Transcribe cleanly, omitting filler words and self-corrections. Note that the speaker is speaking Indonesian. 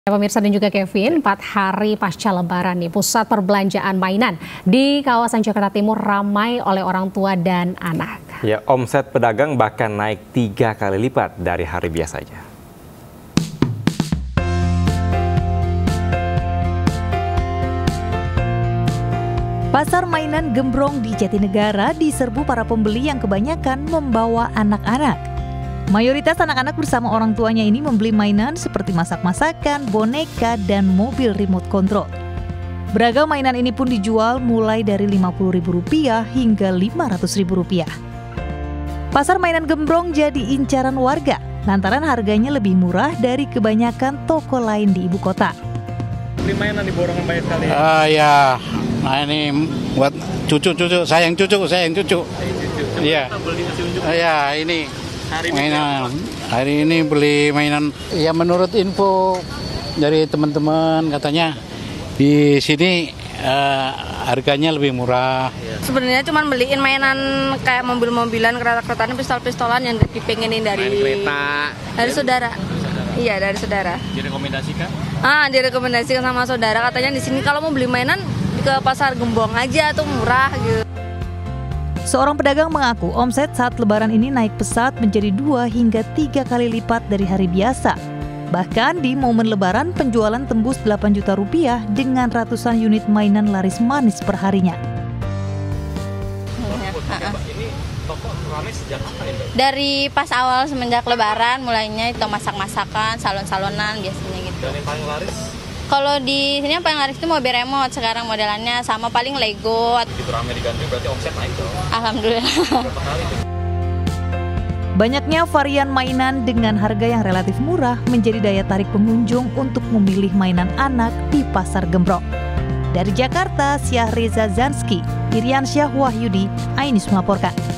Ya, pemirsa dan juga Kevin, 4 hari pasca Lebaran nih, pusat perbelanjaan mainan di kawasan Jakarta Timur ramai oleh orang tua dan anak. Ya, omset pedagang bahkan naik 3 kali lipat dari hari biasanya. Pasar mainan Gembrong di Jatinegara diserbu para pembeli yang kebanyakan membawa anak-anak. Mayoritas anak-anak bersama orang tuanya ini membeli mainan seperti masak-masakan, boneka, dan mobil remote control. Beragam mainan ini pun dijual mulai dari Rp50.000 hingga Rp500.000. Pasar mainan Gembrong jadi incaran warga lantaran harganya lebih murah dari kebanyakan toko lain di ibu kota. Beli mainan di borongan banyak sekali. Ya, nah ini buat cucu, sayang cucu. Iya. Ya, ini mainan. Hari ini beli mainan. Ya, menurut info dari teman-teman katanya di sini harganya lebih murah. Sebenarnya cuma beliin mainan kayak mobil-mobilan, kereta-keretaan, pistol-pistolan yang dipengenin dari saudara. Iya, dari saudara. Direkomendasikan? Direkomendasikan sama saudara, katanya di sini kalau mau beli mainan ke pasar Gembrong aja tuh murah gitu. Seorang pedagang mengaku omset saat Lebaran ini naik pesat menjadi 2 hingga 3 kali lipat dari hari biasa. Bahkan di momen Lebaran penjualan tembus Rp8 juta dengan ratusan unit mainan laris manis perharinya. Ini toko ramai sejak kapan ini? Dari pas awal semenjak Lebaran mulainya itu masak-masakan, salon-salonan biasanya gitu. Dan yang paling laris? Kalau di sini yang paling laris itu mobil remote sekarang modelannya, sama paling Lego. Begitu ramai diganti berarti omset naik dong? Alhamdulillah. Berapa kali tuh? Banyaknya varian mainan dengan harga yang relatif murah menjadi daya tarik pengunjung untuk memilih mainan anak di Pasar Gembrong. Dari Jakarta, Syahriza Zanski, Iriansyah Wahyudi, Ainus melaporkan.